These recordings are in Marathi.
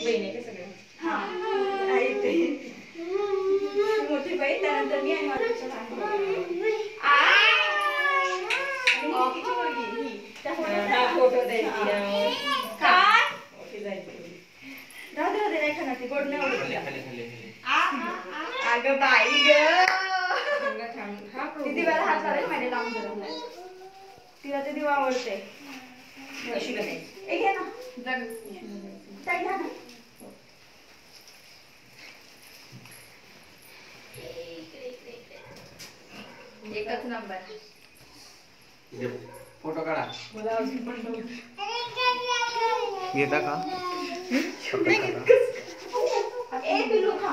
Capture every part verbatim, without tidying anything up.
बहीण आहे का सगळे? हा आहे ते मोठी बहीण, त्यानंतर मी आणि माझी लहान मुलगी. त्या फोटो द्यायची काय राहू दे राहू दे नाही खाणार ती गोड नाही आवडत. अगं बाई ग ती दिवाला हात लावायला माझ्या लांब जरा तिला ते दिवा आवडते. कशी काय ए घे ना ताई घ्या ना. एकच नंबर फोटो काढा. मला अजून पण घेता का? ए पिलू खा.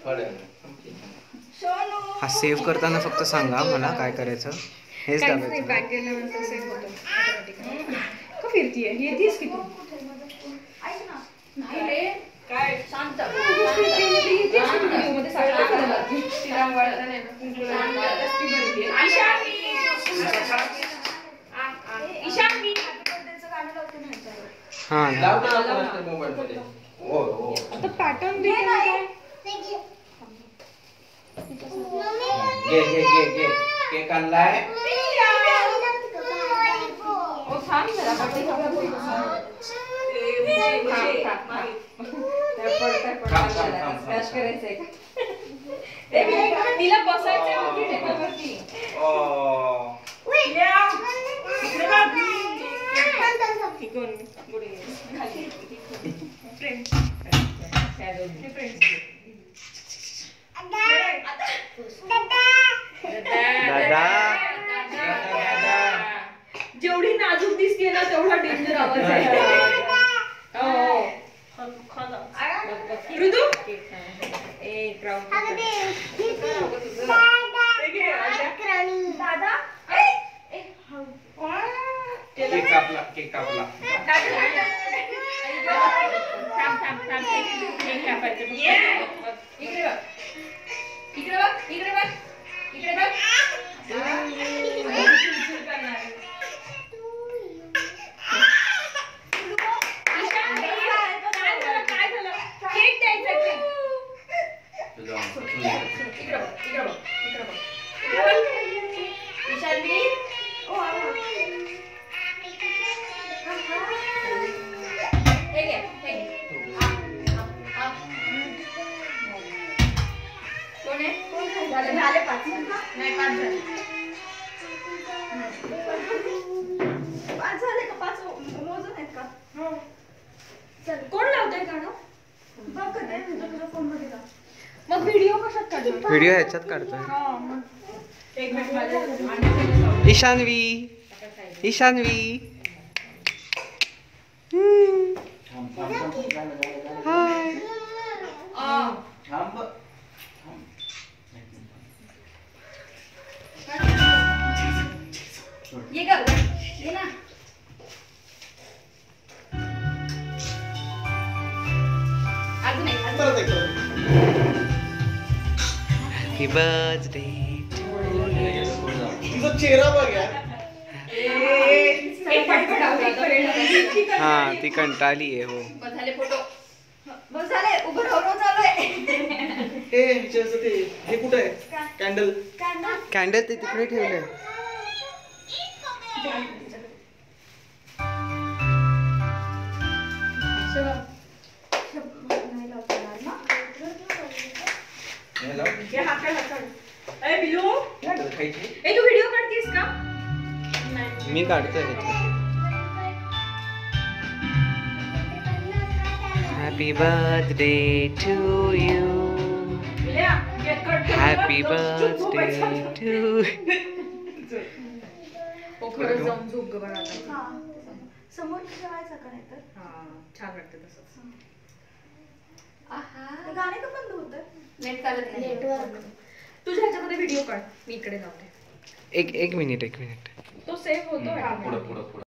हा सेव्ह करताना फक्त सांगा मला काय करायचं. हेच दाबायचं. बॅक गेल्यानंतर सेव्ह होतं ऑटोमॅटिक. का फिरतीये येतेस की तू? ऐक ना नाही रे काय शांत मध्ये साडा करायला तिला वाढता नाही ईशान्वी गाणं लावते ना ह्याच्यावर. हा आता पॅटर्न दे ना काय घे घे घे घे केक आणलाय. ओ थांब जरा बर्थडे करायचंय का? तिला बसायचंय वरती टेबलवरती. जेवढी नाजूक दिसते ना तेवढा डेंजर आवाज आहे. ऋतू ए क्राउन दादा केक कापला केक कापला. थांब थांब थांब केक कापायचं. इकडे बघ इकडे बघ इकडे बघ इकडे बघ. झाले पाच नाही पाच झाले पाच झाले का? पाच मोजून आहेत का? कोण लावतंय गाणं? बघ कधी फोन मध्ये का? मग व्हिडिओ कशात काढणार? व्हिडिओ ह्याच्यात काढतोय. एक मिनिट माझ्या ईशान्वी ईशान्वी हाय. ये ग ये ना. अजून एक अजून एक. Happy birthday. तुझा चेहरा बघ यार. एक पटपट आवडतं. हा ती कंटाळली आहे. हो बस झाले फोटो. बस झाले उभं राहून चालू आहे. ए ह्याच्याचं ते हे कुठं आहे कॅन्डल? कॅन्डल ते तिकडे ठेवलंय. ए तू व्हिडिओ काढतेस का? मी काढतोय. Happy birthday to you. Happy birthday to. खरंच जाऊन झोप ग बरं आता. हा समोर ठेवायचं का नाही तर? हा छान वाटतं तसंच. ते गाणे का बंद होतं? नेट चालत नाही. तुझ्या ह्याच्यामध्ये व्हिडिओ काढ. मी इकडे लावते. एक एक मिनिट एक मिनिट तो सेव्ह होतो. पुढं पुढं पुढं